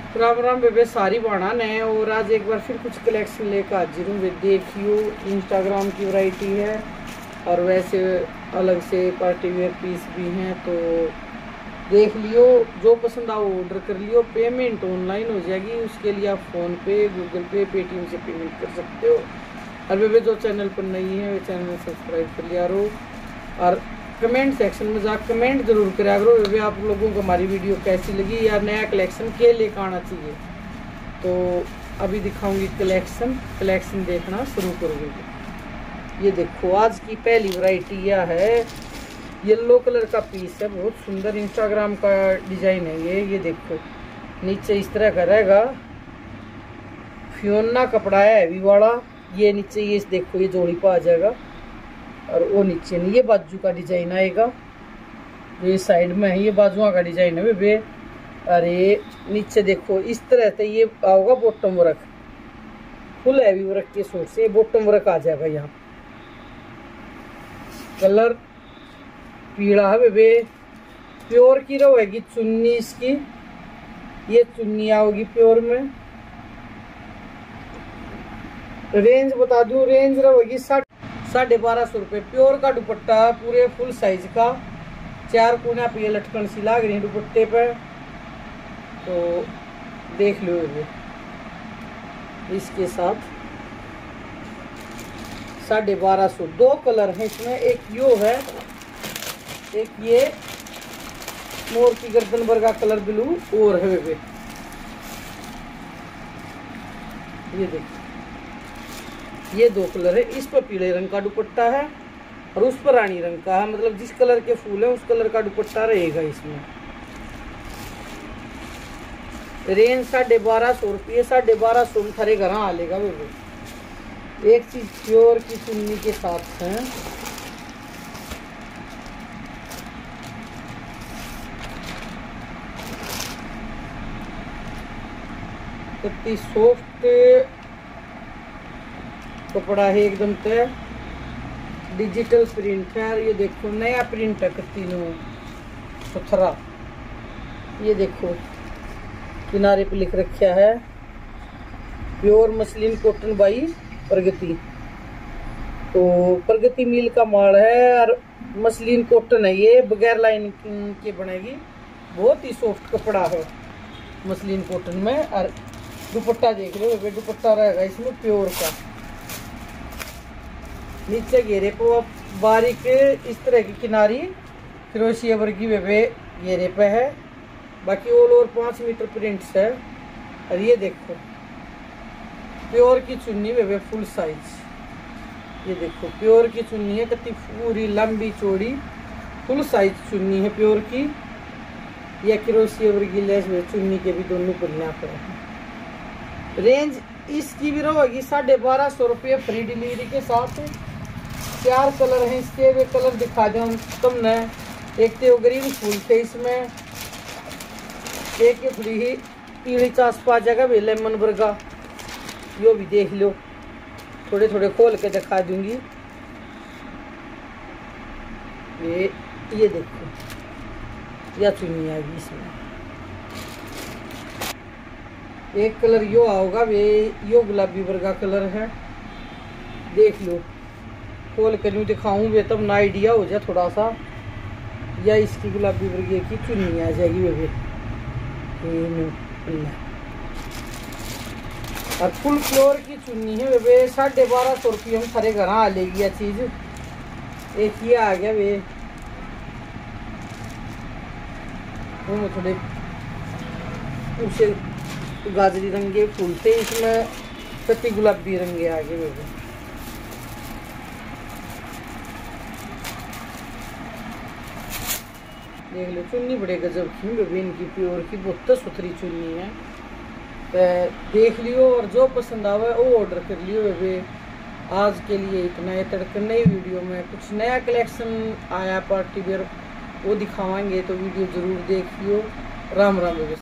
राम राम बेबे, सारी बाणा ने और आज एक बार फिर कुछ कलेक्शन लेकर हाजिर हूँ। देखियो, इंस्टाग्राम की वैरायटी है और वैसे अलग से पार्टी वेयर पीस भी हैं, तो देख लियो। जो पसंद आओ ऑर्डर कर लियो। पेमेंट ऑनलाइन हो जाएगी, उसके लिए आप फ़ोन पे, गूगल पे, पेटीएम से पेमेंट कर सकते हो। और बेबे जो चैनल पर नहीं है वे चैनल सब्सक्राइब कर लिया करो और कमेंट सेक्शन में जाकर कमेंट जरूर करा करो बेबे, आप लोगों को हमारी वीडियो कैसी लगी या नया कलेक्शन के लेकर आना चाहिए। तो अभी दिखाऊंगी कलेक्शन देखना शुरू करोगे। ये देखो, आज की पहली वैरायटी यह है, येलो कलर का पीस है, बहुत सुंदर इंस्टाग्राम का डिजाइन है ये देखो, नीचे इस तरह का रहेगा, फियोना कपड़ा है हैवी वाला। ये नीचे ये देखो, ये जोड़ी पर आ जाएगा और वो नीचे नहीं, ये बाजू का डिजाइन आएगा, ये साइड में है, ये बाजुआ का डिजाइन है बेबे। अरे नीचे देखो इस तरह से ये आओगा bottom work, full heavy work के सूट से बॉटम वर्क आ जाएगा। यहाँ कलर पीला है बेबे, प्योर की रहेगी चुन्नी इसकी, ये चुन्नी आओगी प्योर में। रेंज बता दूं, रेंज रहेगी 1250 रुपये। प्योर का दुपट्टा पूरे फुल साइज का, 4 कोना पे लटकन सी लाग रही है दुपट्टे पे, तो देख लो ये इसके साथ 1250। 2 कलर हैं इसमें, एक यो है, एक ये मोर की गर्दन वर्गा कलर ब्लू और है बेबे। ये देखो, ये 2 कलर है, इस पर पीले रंग का दुपट्टा है और उस पर रानी रंग का है, मतलब जिस कलर के फूल है उस कलर का दुपट्टा रहेगा इसमें। रेंज 1250 रुपये, 1250 में थारे घर आ लेगा बेबे। एक चीज प्योर की चुन्नी के साथ है, कितनी सॉफ्ट कपड़ा है एकदम तय, डिजिटल प्रिंट है। ये देखो नया प्रिंट है, तीनों सुथरा। ये देखो किनारे पे लिख रखा है pure muslin cotton by Pragati, तो प्रगति मिल का माल है और मसलिन कॉटन है ये, बगैर लाइनिंग के बनेगी। बहुत ही सॉफ्ट कपड़ा है मसलिन कॉटन में। और दुपट्टा देख लो, दुपट्टा रहेगा इसमें प्योर का, नीचे घेरे पे बारीक इस तरह की किनारी क्रोशिया वर्गी बेबे घेरे पे है, बाकी ऑल ओवर 5 मीटर प्रिंट्स है। और ये देखो प्योर की चुन्नी बेबे फुल साइज, ये देखो प्योर की चुन्नी है, कितनी पूरी लंबी चौड़ी फुल साइज चुन्नी है प्योर की। या क्रोशिया वर्गी लेस चुन्नी के भी दोनों पल्लियाँ पर है। रेंज इसकी भी रहेगी 1250 रुपये, फ्री डिलीवरी के साथ। 4 कलर हैं इसके, वे कलर दिखा दूँ तुमने। एक तो ग्रीन फूल थे इसमें, एक ये थोड़ी ही पीली चास पा जाएगा वे लेमन वर्गा, यो भी देख लो, थोड़े थोड़े खोल के दिखा दूंगी। ये देखो या चुन्नी आएगी इसमें। एक कलर यो आओगा वे, यो गुलाबी वर्गा कलर है, देख लो, खोल कर यूँ दिखाऊं वे तब ना आइडिया हो जाए थोड़ा सा। या इसकी गुलाबी वर्गे की चुन्नी आ जाएगी वे, और फुल फ्लोर की चुन्नी है वे। 1250 रुपये हम सारे घर आ लेगी यह चीज। एक ये आ गया वे, वो थोड़े उसे गाजरी रंग के फूल थे इसमें, कति गुलाबी रंगे आ गए वे। देख लो चुन्नी बड़े गजब की बेबे इनकी, प्योर की बहुत सुथरी चुन्नी है। तो देख लियो और जो पसंद आवे वो ऑर्डर कर लियो बेबे। आज के लिए इतना है, तड़के नई वीडियो में कुछ नया कलेक्शन आया पार्टी वेयर वो दिखावाएंगे, तो वीडियो जरूर देख लियो। राम राम बेबे।